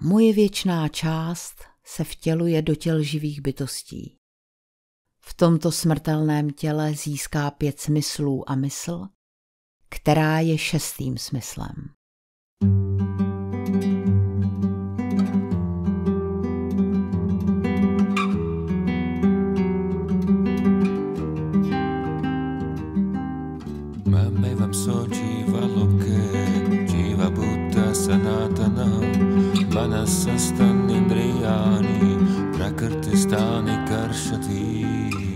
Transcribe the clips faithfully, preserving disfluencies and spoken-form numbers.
Moje věčná část se vtěluje do těl živých bytostí. V tomto smrtelném těle získá pět smyslů a mysl, která je šestým smyslem. Mamevam so jiva loke, jiva buddha sanatana, manasastan indriyani, prakrtistani karshati.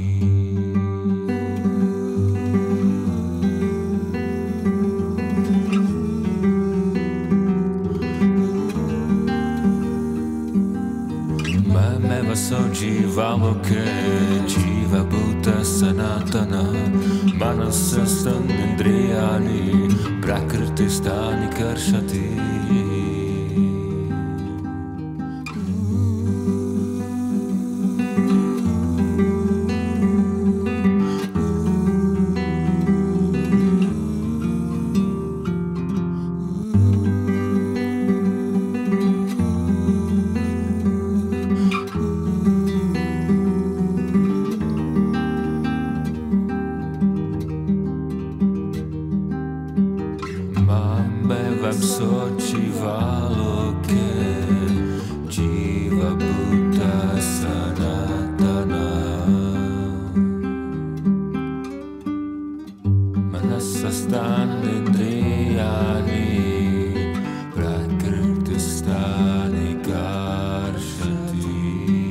Mameva so jiva loke, jiva buddha sanatana, manasastan indriyani, prakrtistani karshati. Mamevam so jiva loke, jiva buddha sanatana, manasastan indriyani, prakrtistani karshati.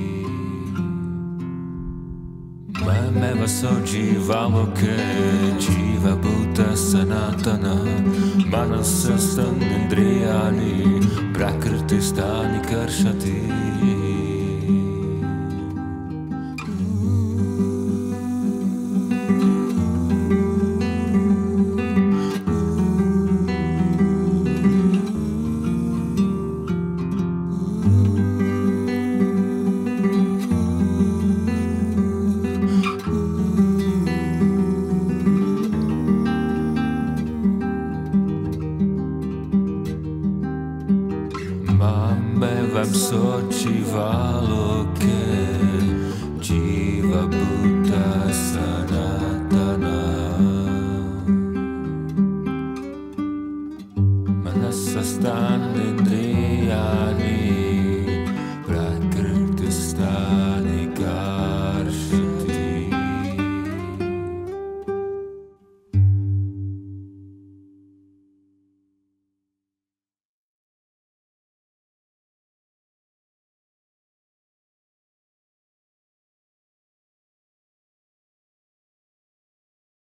Mameva so jiva loke, jiva buddha sanatana, manasastan indriyani, prakrtistani karshati. Mamevam so jiva loke, jiva buddha sanatana, manasastan indriyani,